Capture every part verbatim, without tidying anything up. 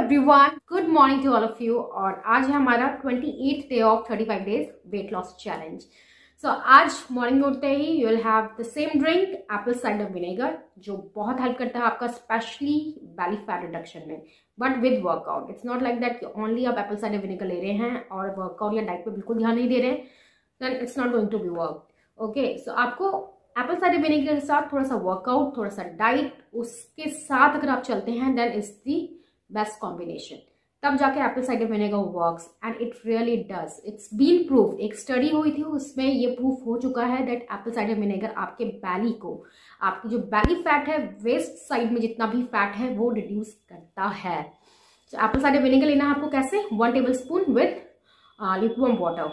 Everyone, good morning to all of you. और आज है हमारा अट्ठाईसवां day of thirty five days weight loss challenge. So आज मॉर्निंग में उठते ही you will have the same drink apple cider vinegar, जो बहुत हेल्प करता है आपका स्पेशली बैली फैट रिडक्शन में, but with workout. It's not like that कि ओनली आप एप्पल साइडर विनेगर ले रहे हैं और वर्कआउट या डाइट पे बिल्कुल ध्यान नहीं दे रहे, then it's not going to be work. Okay, so आपको एप्पल साइडर विनेगर के साथ थोड़ा सा वर्कआउट, थोड़ा सा डाइट, उसके साथ अगर आप चलते हैं then it's the best combination. तब जाके apple cider vinegar works and it really does. It's been proof, एक स्टडी हुई थी उसमें ये प्रूफ हो चुका है दैट एप्पल साइडर विनेगर आपके बैली को, आपकी जो बैली फैट है, वेस्ट साइड में जितना भी फैट है वो रिड्यूस करता है। तो एप्पल साइडर विनेगर लेना है आपको कैसे, one table spoon with liquid water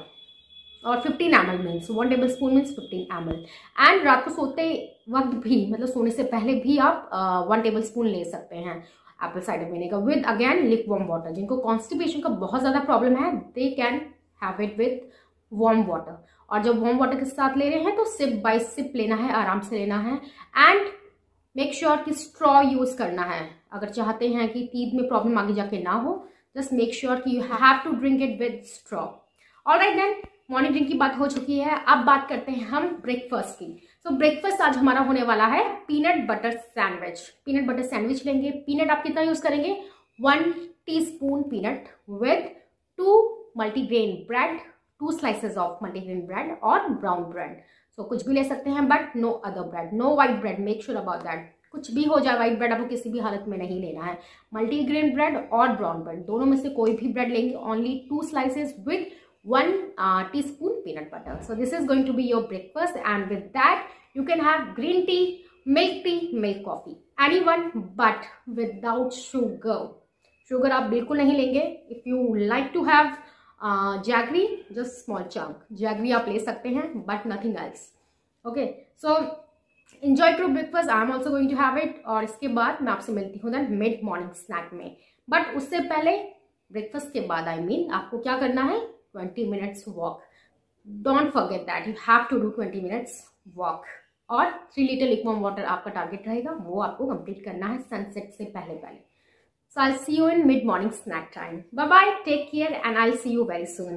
और fifteen M L means one table spoon means fifteen M L. And रात को सोते वक्त भी, मतलब सोने से पहले भी आप वन टेबल स्पून ले सकते हैं apple cider vinegar with again liquid water. जिनको कॉन्स्टिपेशन का बहुत ज़्यादा प्रॉब्लम है they can have it with warm water. और जब वार्म वाटर के साथ ले रहे हैं तो सिप बाय सिप लेना है, आराम से लेना है। एंड मेक श्योर कि स्ट्रॉ यूज़ करना है। अगर चाहते हैं कि टीथ में प्रॉब्लम आगे जाके ना हो, जस्ट मेक श्योर कि you have to drink it with straw. Alright then, morning drink की बात हो चुकी है, अब बात करते हैं हम ब्रेकफास्ट की। सो so, ब्रेकफास्ट आज हमारा होने वाला है peanut butter sandwich. Peanut butter sandwich लेंगे। पीनट आप कितना यूज करेंगे, one teaspoon peanut with two multigrain bread, two slices of multigrain bread और ब्राउन ब्रेड। सो कुछ भी ले सकते हैं but no other bread, no white bread, make sure about that. कुछ भी हो जाए, व्हाइट ब्रेड आपको किसी भी हालत में नहीं लेना है। मल्टीग्रेन ब्रेड और ब्राउन ब्रेड दोनों में से कोई भी ब्रेड लेंगे, only two slices with one uh, teaspoon peanut butter. So this is going to be your breakfast, and with that you can have green tea, milk tea, milk coffee, anyone, but without sugar. Sugar आप बिल्कुल नहीं लेंगे। If you like to have uh, jaggery, just small chunk jaggery आप ले सकते हैं, but nothing else. Okay, so enjoy your breakfast. I am also going to have it. और इसके बाद मैं आपसे मिलती हूँ then mid morning snack में। But उससे पहले ब्रेकफास्ट के बाद आई I मीन mean, आपको क्या करना है, twenty minutes walk. Don't forget that you have to do twenty minutes walk. और थ्री लीटर लिक्विड वाटर आपका टारगेट रहेगा, वो आपको कंप्लीट करना है सनसेट से पहले पहले। So I see you in mid morning snack time. Bye bye, take care and I see you very soon.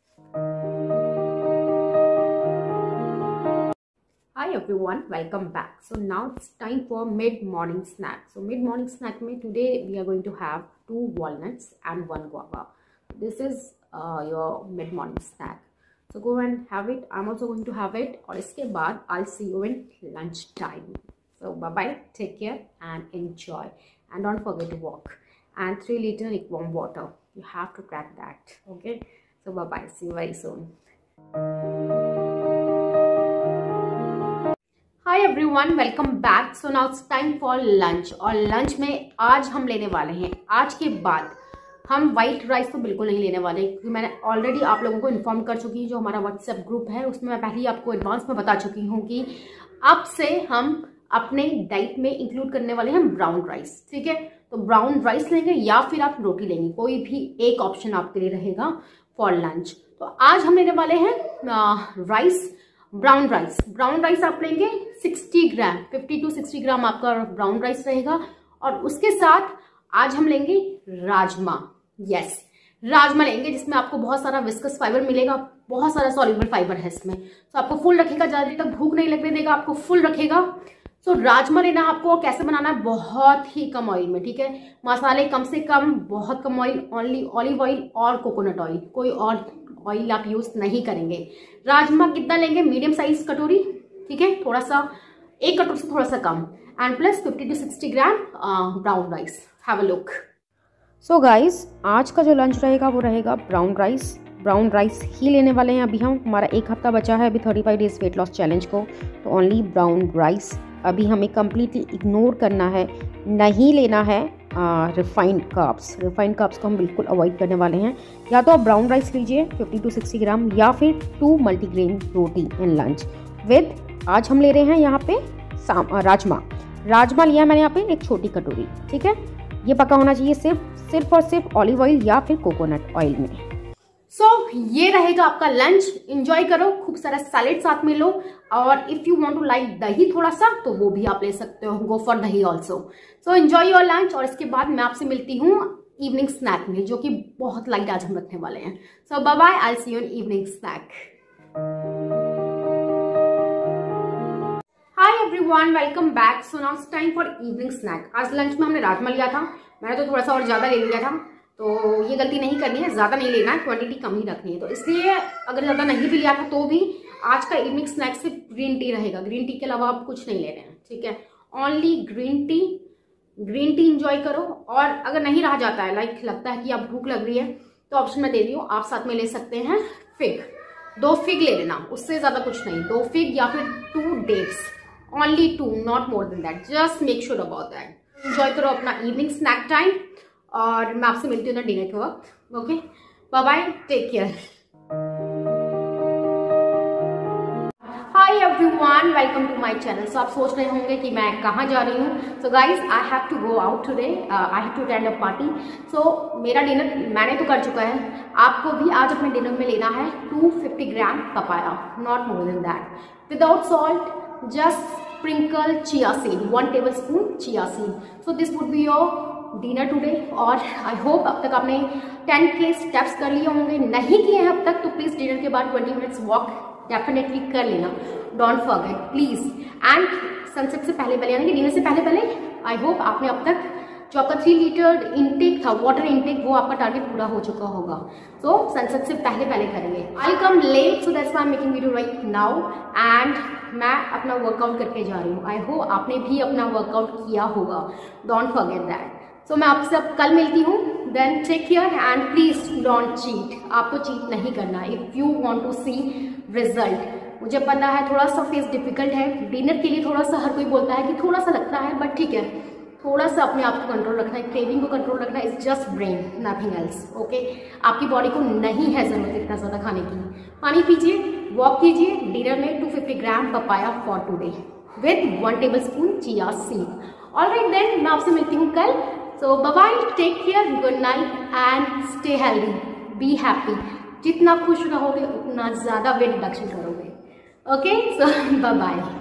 Hi everyone, welcome back. So now it's time for mid morning snack. So mid morning snack में today we are going to have two walnuts and one guava. This is uh, your mid morning snack. So go and have it. I'm also going to have it. और इसके बाद I'll see you in lunch time. So bye bye, take care and enjoy. And don't forget to walk. And three liter warm water. You have to crack that. Okay. So bye bye. See you very soon. Hi everyone, welcome back. So now it's time for lunch. और lunch में आज हम लेने वाले हैं, आज के बाद हम वाइट राइस तो बिल्कुल नहीं लेने वाले, क्योंकि मैंने ऑलरेडी आप लोगों को इन्फॉर्म कर चुकी हूँ। जो हमारा व्हाट्सएप ग्रुप है उसमें मैं पहले ही आपको एडवांस में बता चुकी हूँ कि अब से हम अपने डाइट में इंक्लूड करने वाले हैं ब्राउन राइस। ठीक है, तो ब्राउन राइस लेंगे या फिर आप रोटी लेंगे, कोई भी एक ऑप्शन आपके लिए रहेगा फॉर लंच। तो आज हम लेने वाले हैं rice, brown rice. Brown rice आप लेंगे sixty gram, fifty to sixty gram आपका ब्राउन राइस रहेगा। और उसके साथ आज हम लेंगे राजमा। यस, राजमा लेंगे जिसमें आपको बहुत सारा विस्कस फाइबर मिलेगा, बहुत सारा सॉल्युबल फाइबर है इसमें। तो आपको फुल रखेगा, ज़्यादा देर तक भूख नहीं लगने देगा, आपको फुल रखेगा। सो राजमा लेना आपको, कैसे बनाना है, बहुत ही कम ऑयल में। ठीक है, मसाले कम से कम, बहुत कम ऑयल, ओनली ऑलिव ऑयल और कोकोनट ऑयल, कोई और ऑयल आप यूज नहीं करेंगे। राजमा कितना लेंगे, मीडियम साइज कटोरी। ठीक है, थोड़ा सा, एक कटोरी से थोड़ा सा कम। And plus fifty to sixty gram brown rice. Have a look. So guys, आज का जो लंच रहेगा वो रहेगा ब्राउन राइस। ब्राउन राइस ही लेने वाले हैं अभी हम। हमारा एक हफ्ता बचा है अभी thirty five days weight loss challenge को, तो ओनली ब्राउन राइस अभी हमें कम्प्लीटली इग्नोर करना है। नहीं लेना है रिफाइंड कार्ब्स। रिफाइंड कार्ब्स को हम बिल्कुल अवॉइड करने वाले हैं। या तो आप ब्राउन राइस लीजिए फिफ्टी टू सिक्सटी ग्राम, या फिर टू मल्टीग्रेन रोटी इन लंच विद, आज हम ले रहे हैं यहाँ पे राजमा। राजमा लिया मैंने यहाँ पे एक छोटी कटोरी। ठीक है, ये पका होना चाहिए सिर्फ सिर्फ और सिर्फ ऑलिव ऑयल या फिर कोकोनट ऑयल में। सो so, ये रहेगा आपका लंच। एंजॉय करो, खूब सारा सैलेड साथ में लो, और if you want to like दही थोड़ा सा तो वो भी आप ले सकते हो, गो फॉर दही also. So enjoy your lunch. और इसके बाद मैं आपसे मिलती हूँ इवनिंग स्नैक में, जो कि बहुत लाइट आज हम रखने वाले हैं। So bye bye, I see you in evening snack. Hi everyone, welcome back. So now it's time for evening snack. आज लंच में हमने राजमा लिया था, मैंने तो थोड़ा सा और ज्यादा ले लिया था, तो ये गलती नहीं करनी है, ज्यादा नहीं लेना है, क्वांटिटी कम ही रखनी है। तो इसलिए अगर ज्यादा नहीं भी लिया था तो भी आज का इवनिंग स्नैक सिर्फ ग्रीन टी रहेगा। ग्रीन टी के अलावा आप कुछ नहीं ले रहे हैं, ठीक है? Only green tea. Green tea enjoy करो। और अगर नहीं रहा जाता है, लाइक लगता है कि आप भूख लग रही है, तो ऑप्शन में दे रही हूँ, आप साथ में ले सकते हैं फिग। दो फिग ले लेना, उससे ज्यादा कुछ नहीं। दो फिग या फिर two dates, only two, not more than that. Just make sure about that. Enjoy करो अपना इवनिंग स्नैक टाइम, और मैं आपसे मिलती हूँ ना डिनर के वक्त। Okay, bye bye, take care. Hi everyone, welcome to my channel. So आप सोच रहे होंगे कि मैं कहाँ जा रही हूँ। So guys, I have to go out today, I have to attend a party. So मेरा डिनर मैंने तो कर चुका है, आपको भी आज अपने डिनर में लेना है two fifty gram papaya, not more than that, without salt, just sprinkle chia seed, one table spoon chia seed. So this would be your dinner today. और आई होप अब तक आपने टेन के स्टेप्स कर लिए होंगे। नहीं किए हैं अब तक तो प्लीज डिनर के बाद ट्वेंटी मिनट्स वॉक डेफिनेटली कर लेना, don't forget please. And sunset से पहले पहले, यानी कि डिनर से पहले पहले, आई होप आपने अब तक जो आपका थ्री लीटर इनटेक था, वाटर इनटेक, वो आपका टारगेट पूरा हो चुका होगा। सो so, सनसेट से पहले पहले करेंगे। I come late, so that's why I am making video right now. And मैं अपना वर्कआउट करके जा रही हूँ। आई होप आपने भी अपना वर्कआउट किया होगा, डोंट फॉरगेट दैट। सो मैं आपसे अब कल मिलती हूँ। Then take care and please don't cheat. आपको चीट नहीं करना if you want to see result. मुझे पता है थोड़ा सा फेस डिफिकल्ट है, डिनर के लिए थोड़ा सा हर कोई बोलता है कि थोड़ा सा लगता है, बट ठीक है, थोड़ा सा अपने आप को कंट्रोल रखना है, क्रेविंग को कंट्रोल रखना है। It's just brain, nothing else. Okay, आपकी बॉडी को नहीं है जरूरत इतना ज्यादा खाने की। पानी पीजिए, वॉक कीजिए। डिनर में two fifty gram papaya for today with one table spoon chia seed. Alright then, मैं आपसे मिलती हूँ कल। So bye bye, take care, good night and stay healthy, be happy. जितना खुश रहोगे उतना ज्यादा वेट रिडक्शन करोगे। Okay, so bye bye.